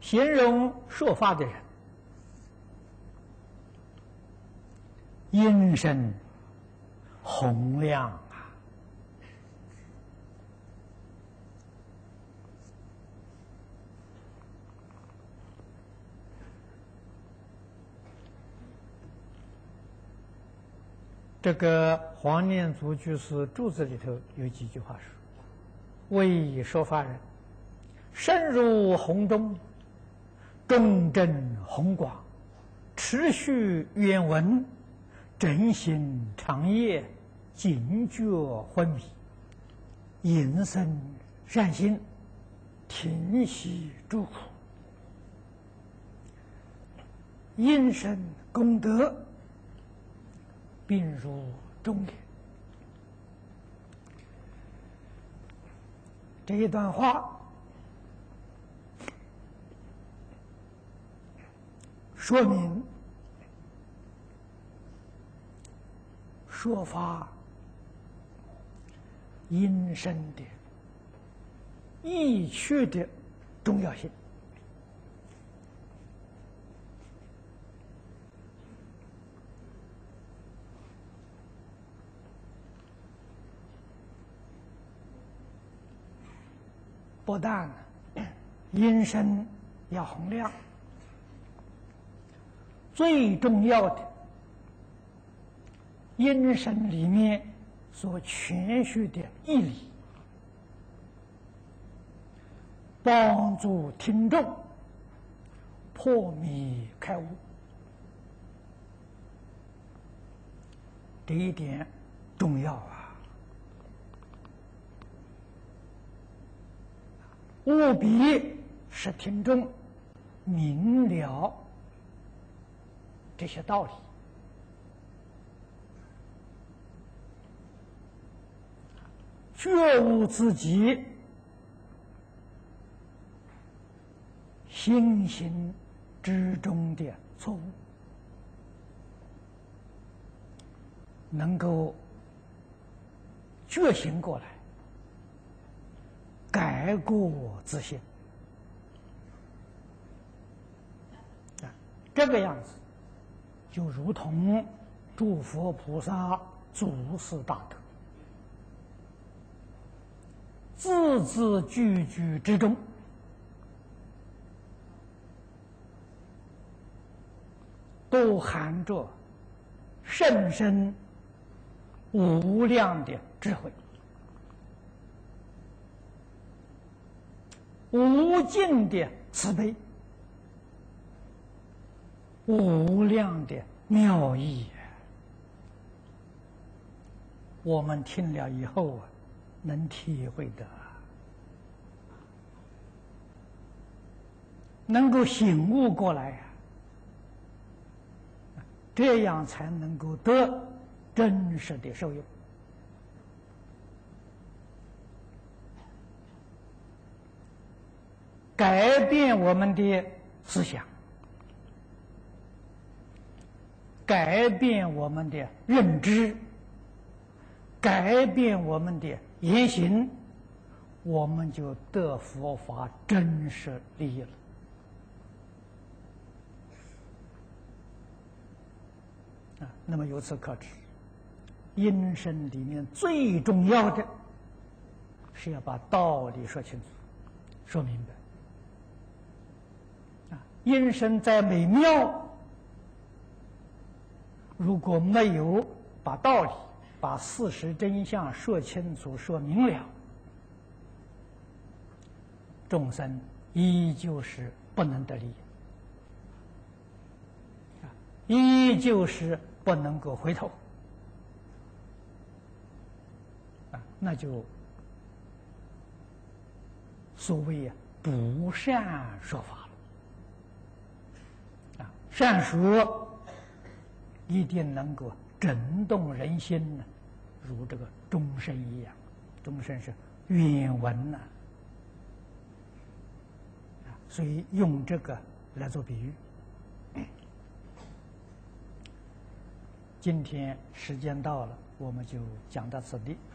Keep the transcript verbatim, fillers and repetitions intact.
形容说法的人，音声洪亮啊！这个黄念祖居士注子里头有几句话说：“为说法人，深入洪洞，众振宏广，持续远闻，真心长夜，警觉昏迷，引生善心，停息诸苦，因生功德，并入中也。”这一段话说明说法因声的意趣的重要性。不但音声要洪亮，最重要的，音声里面所诠释的义理，帮助听众破迷开悟，这一点重要啊！务必使听众明了这些道理，觉悟自己心行之中的错误，能够觉醒过来，改过自新。啊，这个样子，就如同诸佛菩萨祖师大德，字字句句之中，都含着甚深无量的智慧，无尽的慈悲，无量的妙意。我们听了以后啊，能体会的，能够醒悟过来呀、啊，这样才能够得真实的受用。改变我们的思想，改变我们的认知，改变我们的言行，我们就得佛法真实利益了。啊，那么由此可知，因声里面最重要的是要把道理说清楚、说明白。音声再美妙，如果没有把道理、把事实真相说清楚、说明了，众生依旧是不能得利益，依旧是不能够回头，啊，那就所谓啊不善说法。善说一定能够震动人心呢，如这个钟声一样。钟声是远闻呐、啊，所以用这个来做比喻。今天时间到了，我们就讲到此地。